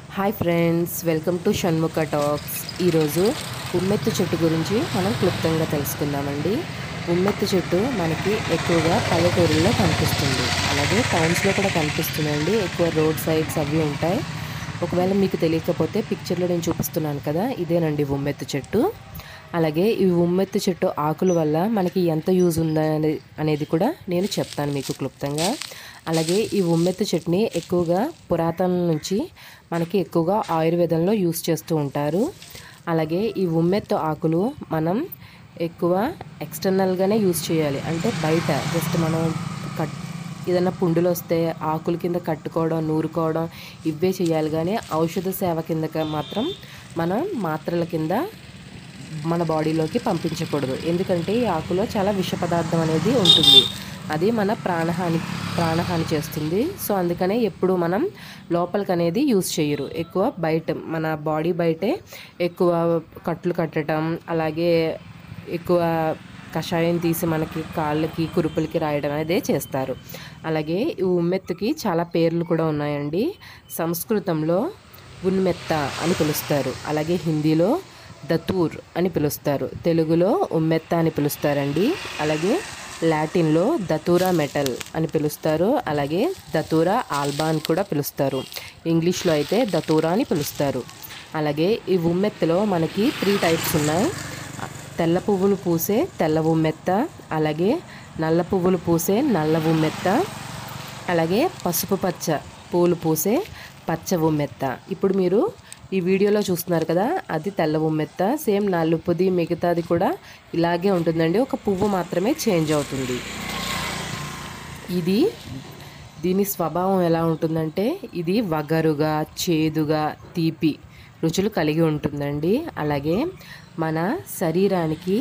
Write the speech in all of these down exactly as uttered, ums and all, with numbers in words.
Hi friends, welcome to Shanmukha talks. ఈరోజు ఉమ్మెత్తు చెట్టు గురించి మనం క్లుప్తంగా తెలుసుకుందామండి. ఉమ్మెత్తు చెట్టు మనకి ఎక్కువగా పల్లెటూరుల్లో కనిపిస్తుంది, అలాగే టౌన్స్లో కూడా కనిపిస్తుందండి. ఎక్కువ రోడ్ సైడ్స్ అవి ఉంటాయి. ఒకవేళ మీకు తెలియకపోతే పిక్చర్లో నేను చూపిస్తున్నాను కదా, ఇదేనండి ఉమ్మెత్తు చెట్టు. అలాగే ఈ ఉమ్మెత్తు చెట్టు ఆకుల వల్ల మనకి ఎంత యూజ్ ఉందనే అనేది కూడా నేను చెప్తాను మీకు క్లుప్తంగా. అలాగే ఈ ఉమ్మెత్తు చెట్టుని ఎక్కువగా పురాతనం నుంచి మనకి ఎక్కువగా ఆయుర్వేదంలో యూజ్ చేస్తూ ఉంటారు. అలాగే ఈ ఉమ్మెత్తు ఆకులు మనం ఎక్కువ ఎక్స్టర్నల్గానే యూజ్ చేయాలి, అంటే బయట జస్ట్ మనం కట్ ఏదైనా పుండులు వస్తే ఆకుల కింద కట్టుకోవడం, నూరుకోవడం ఇవే చేయాలి. కానీ ఔషధ సేవ కింద మాత్రం మనం మాత్రల కింద మన బాడీలోకి పంపించకూడదు. ఎందుకంటే ఈ ఆకులో చాలా విష పదార్థం అనేది ఉంటుంది, అది మన ప్రాణహాని ప్రాణహాని చేస్తుంది. సో అందుకనే ఎప్పుడు మనం లోపలికి అనేది యూజ్ చేయరు, ఎక్కువ బయట మన బాడీ బయటే ఎక్కువ కట్లు కట్టడం, అలాగే ఎక్కువ కషాయం తీసి మనకి కాళ్ళకి కురుపులకి రాయడం అదే చేస్తారు. అలాగే ఈ ఉమ్మెత్తుకి చాలా పేర్లు కూడా ఉన్నాయండి. సంస్కృతంలో ఉన్మెత్త అని పిలుస్తారు, అలాగే హిందీలో దతూర్ అని పిలుస్తారు, తెలుగులో ఉమ్మెత్త అని పిలుస్తారండి. అలాగే లాటిన్లో దతూరా మెటల్ అని పిలుస్తారు, అలాగే దతూరా ఆల్బా అని కూడా పిలుస్తారు. ఇంగ్లీష్లో అయితే దతూరా అని పిలుస్తారు. అలాగే ఈ ఉమ్మెత్తలో మనకి త్రీ టైప్స్ ఉన్నాయి. తెల్ల పువ్వులు పూసే తెల్ల ఉమ్మెత్త, అలాగే నల్ల పువ్వులు పూసే నల్ల ఉమ్మెత్త, అలాగే పసుపు పచ్చ పూలు పూసే పచ్చ ఉమ్మెత్త. ఇప్పుడు మీరు ఈ వీడియోలో చూస్తున్నారు కదా, అది తెల్ల ఉమ్మెత్త. సేమ్ నలుపుది మిగతాది కూడా ఇలాగే ఉంటుందండి, ఒక పువ్వు మాత్రమే చేంజ్ అవుతుంది. ఇది దీని స్వభావం ఎలా ఉంటుందంటే, ఇది వగరుగా, చేదుగా, తీపి రుచులు కలిగి ఉంటుందండి. అలాగే మన శరీరానికి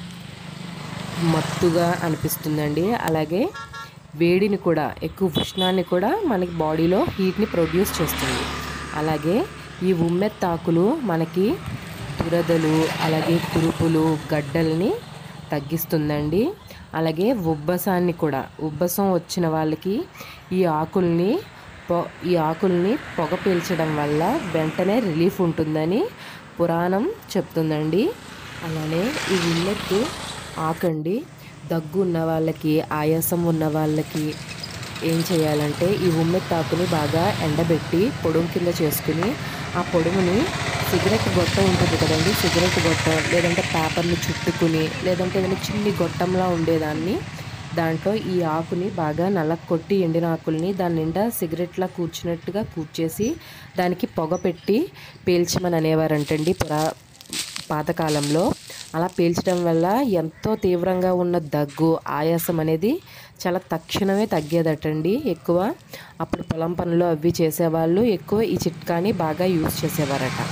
మత్తుగా అనిపిస్తుందండి. అలాగే వేడిని కూడా, ఎక్కువ ఉష్ణాన్ని కూడా మనకి బాడీలో హీట్ని ప్రొడ్యూస్ చేస్తుంది. అలాగే ఈ ఉమ్మెత్తాకులు మనకి దురదలు, అలాగే కురుపులు, గడ్డల్ని తగ్గిస్తుందండి. అలాగే ఉబ్బసాన్ని కూడా, ఉబ్బసం వచ్చిన వాళ్ళకి ఈ ఆకుల్ని పొ ఈ ఆకుల్ని పొగ పీల్చడం వల్ల వెంటనే రిలీఫ్ ఉంటుందని పురాణం చెప్తుందండి. అలానే ఈ ఉమ్మెత్తు ఆకండి దగ్గు ఉన్న వాళ్ళకి, ఆయాసం ఉన్న వాళ్ళకి ఏం చేయాలంటే ఈ ఉమ్మెత్తాకుని బాగా ఎండబెట్టి పొడుము కింద చేసుకుని, ఆ పొడుముని సిగరెట్ గొట్టం ఉంటుంది కదండి, సిగరెట్ గొట్టం లేదంటే పేపర్ని చుట్టుకుని, లేదంటే ఏదైనా చిన్ని గొట్టంలా ఉండేదాన్ని దాంట్లో ఈ ఆకుని బాగా నల్లక కొట్టి, ఎండిన ఆకుల్ని దాని నిండా సిగరెట్లా కూర్చున్నట్టుగా కూర్చేసి దానికి పొగ పెట్టి పీల్చమని అనేవారంటండి పురా పాతకాలంలో. అలా పీల్చడం వల్ల ఎంతో తీవ్రంగా ఉన్న దగ్గు, ఆయాసం అనేది చాలా తక్షణమే తగ్గేదటండి. ఎక్కువ అప్పుడు పొలం పనులు అవి చేసేవాళ్ళు ఎక్కువ ఈ చిట్కాని బాగా యూజ్ చేసేవారట.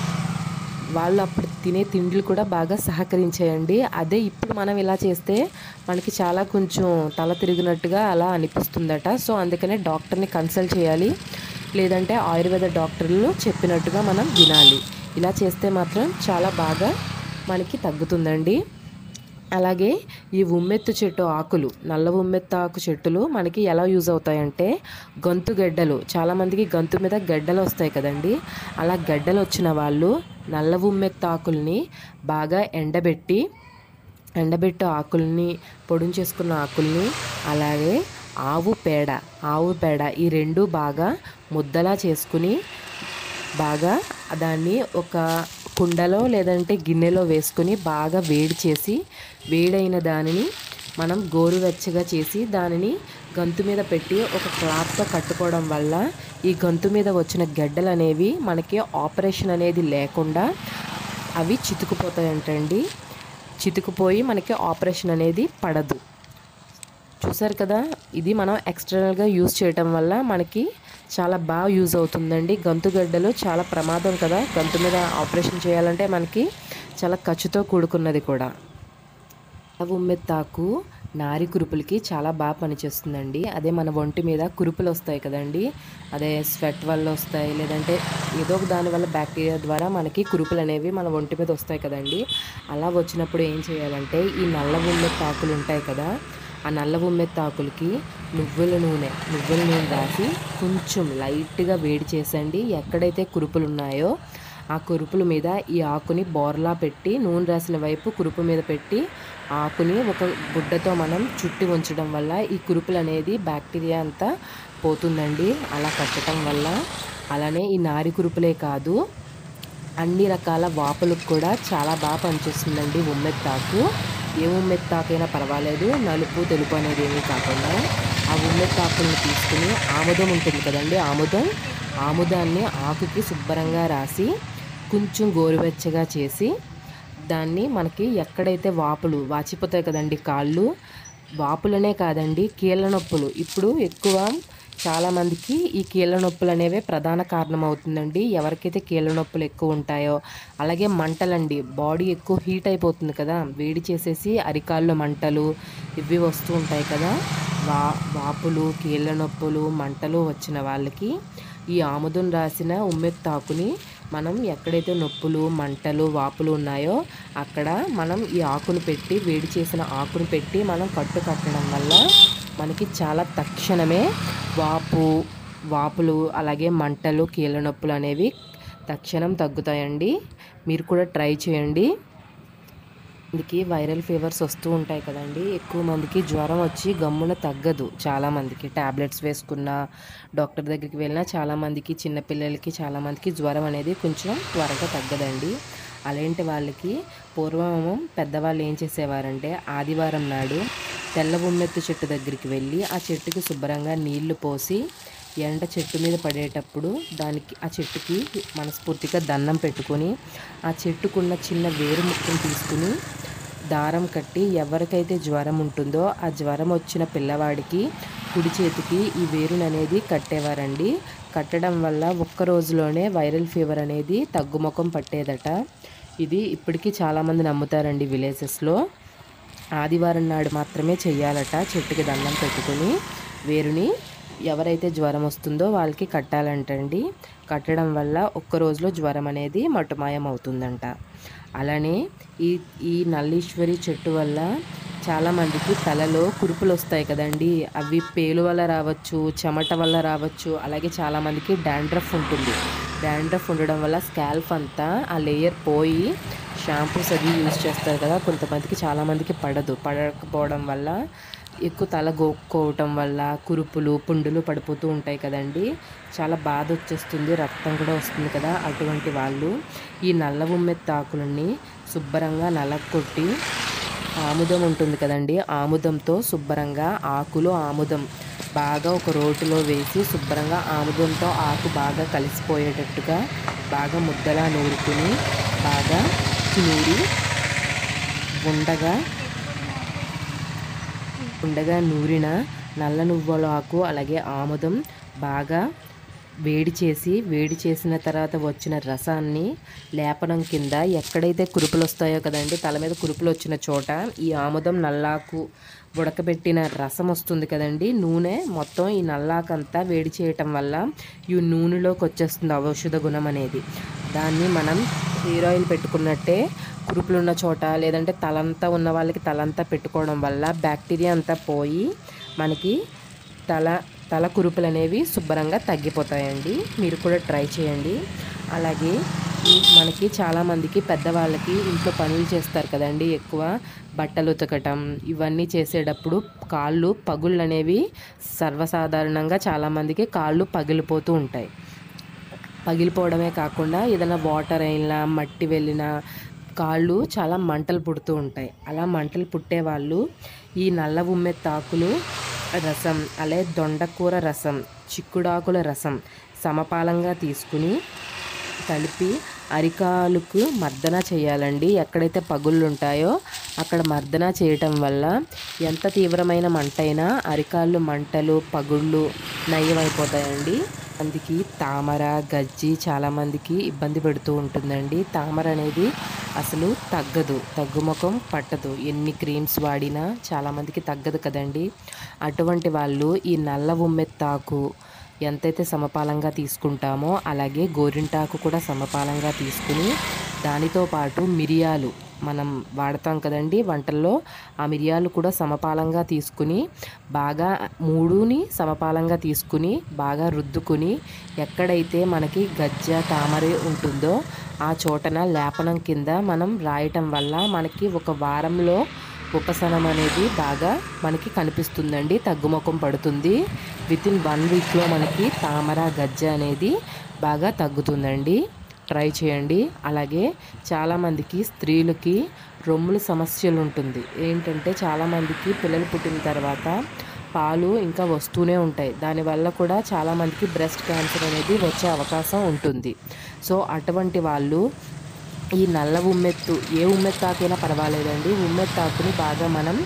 వాళ్ళు అప్పుడు తినే తిండిలు కూడా బాగా సహకరించాయండి. అదే ఇప్పుడు మనం ఇలా చేస్తే మనకి చాలా కొంచెం తల తిరిగినట్టుగా అలా అనిపిస్తుందట. సో అందుకనే డాక్టర్ని కన్సల్ట్ చేయాలి, లేదంటే ఆయుర్వేద డాక్టర్లు చెప్పినట్టుగా మనం వినాలి. ఇలా చేస్తే మాత్రం చాలా బాగా మనకి తగ్గుతుందండి. అలాగే ఈ ఉమ్మెత్తు చెట్టు ఆకులు, నల్ల ఉమ్మెత్త ఆకు చెట్టులు మనకి ఎలా యూజ్ అవుతాయంటే, గొంతు గడ్డలు, చాలామందికి గొంతు మీద గడ్డలు వస్తాయి కదండి, అలా గడ్డలు వచ్చిన వాళ్ళు నల్ల ఉమ్మెత్త ఆకుల్ని బాగా ఎండబెట్టి ఎండబెట్టు ఆకుల్ని పొడుం చేసుకున్న ఆకుల్ని, అలాగే ఆవు పేడ ఆవు పేడ ఈ రెండు బాగా ముద్దలా చేసుకుని బాగా దాన్ని ఒక కుండలో లేదంటే గిన్నెలో వేసుకుని బాగా వేడి చేసి, వేడైన దానిని మనం గోరువెచ్చగా చేసి దానిని గొంతు మీద పెట్టి ఒక క్లాత్తో కట్టుకోవడం వల్ల ఈ గొంతు మీద వచ్చిన గడ్డలు అనేవి మనకి ఆపరేషన్ అనేది లేకుండా అవి చితుకుపోతాయంటండి. చితుకుపోయి మనకి ఆపరేషన్ అనేది పడదు. చూసారు కదా, ఇది మనం ఎక్స్టర్నల్గా యూజ్ చేయటం వల్ల మనకి చాలా బాగా యూజ్ అవుతుందండి. గొంతు గడ్డలు చాలా ప్రమాదం కదా, గొంతు మీద ఆపరేషన్ చేయాలంటే మనకి చాలా ఖర్చుతో కూడుకున్నది కూడా. ఉమ్మెత్తాకు నారి కురుపులకి చాలా బాగా పనిచేస్తుందండి. అదే మన ఒంటి మీద కురుపులు వస్తాయి కదండి, అదే స్వెట్ వల్ల వస్తాయి, లేదంటే ఏదో ఒక దాని వల్ల బ్యాక్టీరియా ద్వారా మనకి కురుపులు అనేవి మన ఒంటి మీద వస్తాయి కదండి. అలా వచ్చినప్పుడు ఏం చేయాలంటే ఈ నల్ల ఉమ్మెత్తాకులు ఉంటాయి కదా, ఆ నల్ల ఉమ్మెత్తాకులకి నువ్వుల నూనె నువ్వుల నూనె రాసి కొంచెం లైట్గా వేడి చేసండి. ఎక్కడైతే కురుపులు ఉన్నాయో ఆ కురుపుల మీద ఈ ఆకుని బోర్లా పెట్టి నూనె రాసిన వైపు కురుపు మీద పెట్టి ఆకుని ఒక గుడ్డతో మనం చుట్టి ఉంచడం వల్ల ఈ కురుపులు అనేది బ్యాక్టీరియా అంతా పోతుందండి అలా కట్టడం వల్ల. అలానే ఈ నారి కురుపులే కాదు, అన్ని రకాల వాపులకు కూడా చాలా బాగా పనిచేస్తుందండి ఉమ్మెత్తాకు. ఏ ఉమ్మెత్తాకైనా పర్వాలేదు, నలుపు తెలుపు అనేది ఏమీ కాకుండా ఆ ఉమ్మెత్తాకులను తీసుకుని ఆముదం ఉంటుంది కదండి, ఆముదం ఆముదాన్ని ఆకుకి శుభ్రంగా రాసి కొంచెం గోరువెచ్చగా చేసి దాన్ని మనకి ఎక్కడైతే వాపులు వాచిపోతాయి కదండి కాళ్ళు, వాపులనే కాదండి కీళ్ళ నొప్పులు ఇప్పుడు ఎక్కువ చాలామందికి ఈ కీళ్ళ నొప్పులు అనేవే ప్రధాన కారణం అవుతుందండి. ఎవరికైతే కీళ్ళ నొప్పులు ఎక్కువ ఉంటాయో, అలాగే మంటలండి, బాడీ ఎక్కువ హీట్ అయిపోతుంది కదా, వేడి చేసేసి అరికాళ్ళు మంటలు ఇవి వస్తూ ఉంటాయి కదా, వా వాపులు కీళ్ళ నొప్పులు మంటలు వచ్చిన వాళ్ళకి ఈ ఆముదం రాసిన ఉమ్మెత్తాకుని మనం ఎక్కడైతే నొప్పులు మంటలు వాపులు ఉన్నాయో అక్కడ మనం ఈ ఆకును పెట్టి వేడి చేసిన ఆకును పెట్టి మనం కట్టు కట్టడం వల్ల మనకి చాలా తక్షణమే వాపు వాపులు అలాగే మంటలు కీళ్ళ నొప్పులు అనేవి తక్షణం తగ్గుతాయండి. మీరు కూడా ట్రై చేయండి. మందికి వైరల్ ఫీవర్స్ వస్తూ ఉంటాయి కదండి, ఎక్కువ మందికి జ్వరం వచ్చి గమ్మున తగ్గదు. చాలామందికి ట్యాబ్లెట్స్ వేసుకున్న డాక్టర్ దగ్గరికి వెళ్ళినా చాలామందికి చిన్నపిల్లలకి చాలామందికి జ్వరం అనేది కొంచెం త్వరగా తగ్గదండి. అలాంటి వాళ్ళకి పూర్వం పెద్దవాళ్ళు ఏం చేసేవారంటే ఆదివారం నాడు తెల్ల ఉమ్మెత్తు చెట్టు దగ్గరికి వెళ్ళి ఆ చెట్టుకి శుభ్రంగా నీళ్లు పోసి ఎండ చెట్టు మీద పడేటప్పుడు దానికి ఆ చెట్టుకి మనస్ఫూర్తిగా దండం పెట్టుకొని ఆ చెట్టుకున్న చిన్న వేరు ముక్కను తీసుకుని దారం కట్టి ఎవరికైతే జ్వరం ఉంటుందో ఆ జ్వరం వచ్చిన పిల్లవాడికి కుడి చేతికి ఈ వేరుని అనేది కట్టేవారండి. కట్టడం వల్ల ఒక్క రోజులోనే వైరల్ ఫీవర్ అనేది తగ్గుముఖం పట్టేదట. ఇది ఇప్పటికీ చాలామంది నమ్ముతారండి విలేజెస్లో. ఆదివారం నాడు మాత్రమే చెయ్యాలట, చెట్టుకి దండం పెట్టుకుని వేరుని ఎవరైతే జ్వరం వస్తుందో వాళ్ళకి కట్టాలంటండి. కట్టడం వల్ల ఒక్క రోజులో జ్వరం అనేది మటుమాయం అవుతుందంట. అలానే ఈ ఈ నల్లీశ్వరి చెట్టు వల్ల చాలామందికి తలలో కురుపులు వస్తాయి కదండి, అవి పేలు వల్ల రావచ్చు, చెమట వల్ల రావచ్చు. అలాగే చాలామందికి డాండ్రఫ్ ఉంటుంది. డాండ్రఫ్ ఉండడం వల్ల స్కాల్ఫ్ అంతా ఆ లేయర్ పోయి షాంపూస్ అది యూజ్ చేస్తారు కదా, కొంతమందికి చాలామందికి పడదు. పడకపోవడం వల్ల ఎక్కువ తల గోక్కోవటం వల్ల కురుపులు పుండులు పడిపోతూ ఉంటాయి కదండి, చాలా బాధ వచ్చేస్తుంది, రక్తం కూడా వస్తుంది కదా. అటువంటి వాళ్ళు ఈ నల్ల ఉమ్మెత్తాకులని శుభ్రంగా నలగొట్టి ఆముదం ఉంటుంది కదండి, ఆముదంతో శుభ్రంగా ఆకులు ఆముదం బాగా ఒక రోటిలో వేసి శుభ్రంగా ఆముదంతో ఆకు బాగా కలిసిపోయేటట్టుగా బాగా ముద్దలా నూరుకుని బాగా నూరి ఉండగా ఉండగా నూరిన నల్ల నువ్వుల ఆకు అలాగే ఆముదం బాగా వేడి చేసి వేడి చేసిన తర్వాత వచ్చిన రసాన్ని లేపనం కింద ఎక్కడైతే కురుపులు వస్తాయో కదండి, తల మీద కురుపులు వచ్చిన చోట ఈ ఆముదం నల్లాకు ఉడకబెట్టిన రసం వస్తుంది కదండి, నూనె మొత్తం ఈ నల్లాకంతా వేడి చేయటం వల్ల ఈ నూనెలోకి వచ్చేస్తుంది ఔషధ గుణం అనేది. దాన్ని మనం హెయిర్ ఆయిల్ పెట్టుకున్నట్టే కురుపులు ఉన్న చోట లేదంటే తలంతా ఉన్న వాళ్ళకి తలంతా పెట్టుకోవడం వల్ల బ్యాక్టీరియా అంతా పోయి మనకి తల తల కురుపులు అనేవి శుభ్రంగా తగ్గిపోతాయండి. మీరు కూడా ట్రై చేయండి. అలాగే మనకి చాలామందికి పెద్దవాళ్ళకి ఇంట్లో పనులు చేస్తారు కదండి, ఎక్కువ బట్టలు ఉతకటం ఇవన్నీ చేసేటప్పుడు కాళ్ళు పగుళ్ళు అనేవి సర్వసాధారణంగా చాలామందికి కాళ్ళు పగిలిపోతూ ఉంటాయి. పగిలిపోవడమే కాకుండా ఏదైనా వాటర్ అయినా మట్టి వెళ్ళినా కాళ్ళు చాలా మంటలు పుడుతూ ఉంటాయి. అలా మంటలు పుట్టే వాళ్ళు ఈ నల్ల ఉమ్మెత్తాకులు రసం అలాగే దొండకూర రసం చిక్కుడాకుల రసం సమపాలంగా తీసుకుని కలిపి అరికాలుకు మర్దన చేయాలండి. ఎక్కడైతే పగుళ్ళు ఉంటాయో అక్కడ మర్దన చేయటం వల్ల ఎంత తీవ్రమైన మంటైనా అరికాళ్ళు మంటలు పగుళ్ళు నయమైపోతాయండి. అందుకే తామర గజ్జి చాలామందికి ఇబ్బంది పెడుతూ ఉంటుందండి. తామర అనేది అసలు తగ్గదు, తగ్గుముఖం పట్టదు, ఎన్ని క్రీమ్స్ వాడినా చాలామందికి తగ్గదు కదండి. అటువంటి వాళ్ళు ఈ నల్ల ఉమ్మెత్తాకు ఎంతైతే సమపాలంగా తీసుకుంటామో అలాగే గోరింటాకు కూడా సమపాలంగా తీసుకుని దానితో పాటు మిరియాలు మనం వాడతాం కదండి వంటల్లో, ఆ మిరియాలు కూడా సమపాలంగా తీసుకుని బాగా మూడుని సమపాలంగా తీసుకుని బాగా రుద్దుకుని ఎక్కడైతే మనకి గజ్జ తామర ఉంటుందో ఆ చోటన లేపనం కింద మనం రాయటం వల్ల మనకి ఒక వారంలో ఉపశమనం అనేది బాగా మనకి కనిపిస్తుందండి, తగ్గుముఖం పడుతుంది. వితిన్ వన్ వీక్లో మనకి తామర గజ్జ అనేది బాగా తగ్గుతుందండి. ట్రై చేయండి. అలాగే చాలామందికి స్త్రీలకి రొమ్ముల సమస్యలు ఉంటుంది. ఏంటంటే చాలామందికి పిల్లలు పుట్టిన తర్వాత పాలు ఇంకా వస్తూనే ఉంటాయి. దానివల్ల కూడా చాలామందికి బ్రెస్ట్ క్యాన్సర్ అనేది వచ్చే అవకాశం ఉంటుంది. సో అటువంటి వాళ్ళు ఈ నల్ల ఉమ్మెత్తు, ఏ ఉమ్మెత్తాకైనా పర్వాలేదండి, ఉమ్మెత్తాకుని బాగా మనం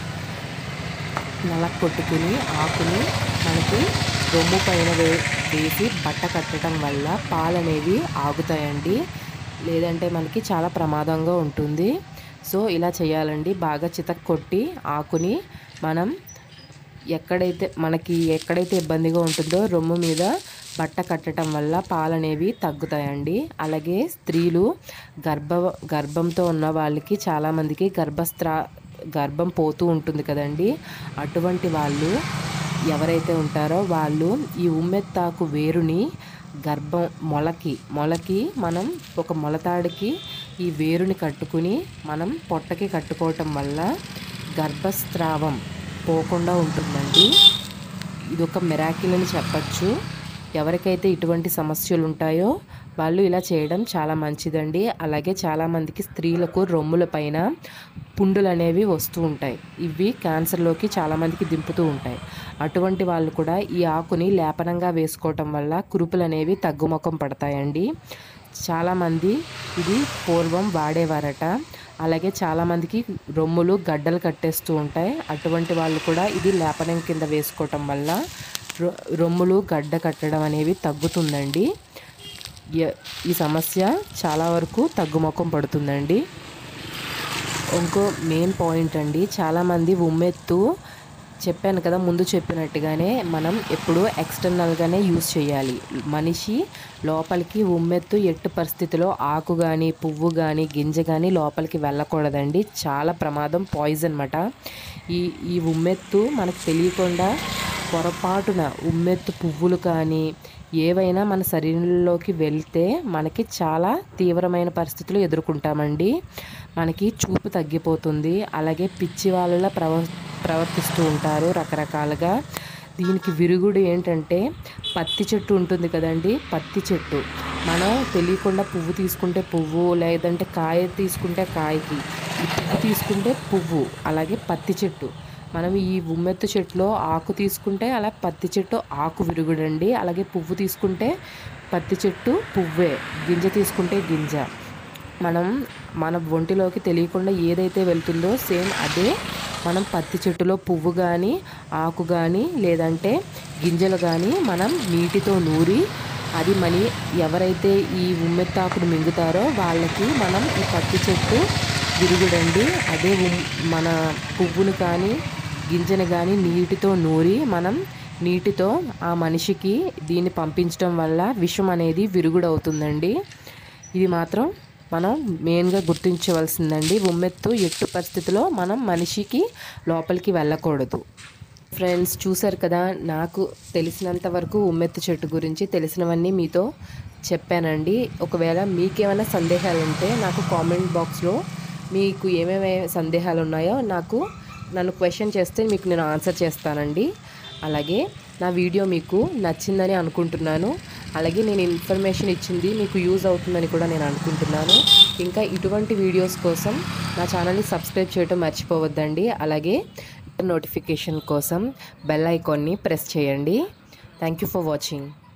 నలక కొట్టుకుని ఆకుని మనకి రొమ్ము పైన వే వేసి బట్ట కట్టడం వల్ల పాలు అనేవి ఆగుతాయండి, లేదంటే మనకి చాలా ప్రమాదంగా ఉంటుంది. సో ఇలా చేయాలండి. బాగా చితక్ కొట్టి ఆకుని మనం ఎక్కడైతే మనకి ఎక్కడైతే ఇబ్బందిగా ఉంటుందో రొమ్ము మీద బట్ట కట్టడం వల్ల పాలు అనేవి తగ్గుతాయండి. అలాగే స్త్రీలు గర్భ గర్భంతో ఉన్న వాళ్ళకి చాలామందికి గర్భస్త్రా గర్భం పోతూ ఉంటుంది కదండి. అటువంటి వాళ్ళు ఎవరైతే ఉంటారో వాళ్ళు ఈ ఉమ్మెత్తాకు వేరుని గర్భం మొలకి మొలకి మనం ఒక మొలతాడికి ఈ వేరుని కట్టుకుని మనం పొట్టకి కట్టుకోవటం వల్ల గర్భస్రావం పోకుండా ఉంటుందండి. ఇది ఒక మిరాకిల్ అని చెప్పచ్చు. ఎవరికైతే ఇటువంటి సమస్యలు ఉంటాయో వాళ్ళు ఇలా చేయడం చాలా మంచిదండి. అలాగే చాలామందికి స్త్రీలకు రొమ్ముల పైన పుండులు అనేవి వస్తూ ఉంటాయి. ఇవి క్యాన్సర్లోకి చాలామందికి దింపుతూ ఉంటాయి. అటువంటి వాళ్ళు కూడా ఈ ఆకుని లేపనంగా వేసుకోవటం వల్ల కురుపులు అనేవి తగ్గుముఖం పడతాయండి. చాలామంది ఇది పూర్వం వాడేవారట. అలాగే చాలామందికి రొమ్ములు గడ్డలు కట్టేస్తూ ఉంటాయి. అటువంటి వాళ్ళు కూడా ఇది లేపనం కింద వేసుకోవటం వల్ల రొమ్ములు గడ్డ కట్టడం అనేవి తగ్గుతుందండి. ఈ సమస్య చాలా వరకు తగ్గుముఖం పడుతుందండి. ఇంకో మెయిన్ పాయింట్ అండి, చాలామంది ఉమ్మెత్తు చెప్పాను కదా ముందు చెప్పినట్టుగానే మనం ఎప్పుడూ ఎక్స్టర్నల్గానే యూజ్ చేయాలి. మనిషి లోపలికి ఉమ్మెత్తు ఎట్టి పరిస్థితిలో ఆకు కానీ పువ్వు కానీ గింజ కానీ లోపలికి వెళ్ళకూడదండి. చాలా ప్రమాదం, పాయిజన్ అన్నమాట. ఈ ఈ ఉమ్మెత్తు మనకు తెలియకుండా పొరపాటున ఉమ్మెత్తు పువ్వులు కానీ ఏవైనా మన శరీరంలోకి వెళ్తే మనకి చాలా తీవ్రమైన పరిస్థితులు ఎదుర్కొంటామండి. మనకి చూపు తగ్గిపోతుంది. అలాగే పిచ్చి వాళ్ళ ప్రవ ప్రవర్తిస్తూ ఉంటారు రకరకాలుగా. దీనికి విరుగుడు ఏంటంటే పత్తి చెట్టు ఉంటుంది కదండి, పత్తి చెట్టు మనం తెలియకుండా పువ్వు తీసుకుంటే పువ్వు, లేదంటే కాయ తీసుకుంటే కాయకి, ఈ పువ్వు తీసుకుంటే పువ్వు. అలాగే పత్తి చెట్టు మనం ఈ ఉమ్మెత్తు చెట్టులో ఆకు తీసుకుంటే అలా పత్తి చెట్టు ఆకు విరుగుడండి. అలాగే పువ్వు తీసుకుంటే పత్తి చెట్టు పువ్వే, గింజ తీసుకుంటే గింజ. మనం మన ఒంటిలోకి తెలియకుండా ఏదైతే వెళ్తుందో సేమ్ అదే మనం పత్తి చెట్టులో పువ్వు కానీ ఆకు కానీ లేదంటే గింజలు కానీ మనం నీటితో నూరి అది మనీ ఎవరైతే ఈ ఉమ్మెత్తాకును మింగుతారో వాళ్ళకి మనం ఈ పత్తి చెట్టు విరుగుడండి. అదే మన పువ్వును కానీ గింజను కానీ నీటితో నూరి మనం నీటితో ఆ మనిషికి దీన్ని పంపించడం వల్ల విషం అనేది విరుగుడవుతుందండి. ఇది మాత్రం మనం మెయిన్గా గుర్తించవలసిందండి. ఉమ్మెత్తు ఎట్టి పరిస్థితిలో మనం మనిషికి లోపలికి వెళ్ళకూడదు. ఫ్రెండ్స్ చూసారు కదా, నాకు తెలిసినంత వరకు ఉమ్మెత్తు చెట్టు గురించి తెలిసినవన్నీ మీతో చెప్పానండి. ఒకవేళ మీకేమైనా సందేహాలు ఉంటే నాకు కామెంట్ బాక్స్లో మీకు ఏమేమి సందేహాలు ఉన్నాయో నాకు నన్ను క్వశ్చన్ చేస్తే మీకు నేను ఆన్సర్ చేస్తానండి. అలాగే నా వీడియో మీకు నచ్చిందని అనుకుంటున్నాను. అలాగే నేను ఇన్ఫర్మేషన్ ఇచ్చింది మీకు యూజ్ అవుతుందని కూడా నేను అనుకుంటున్నాను. ఇంకా ఇటువంటి వీడియోస్ కోసం నా ఛానల్ని సబ్స్క్రైబ్ చేయడం మర్చిపోవద్దండి. అలాగే నోటిఫికేషన్ కోసం బెల్ ఐకాన్ని ప్రెస్ చేయండి. Thank you for watching.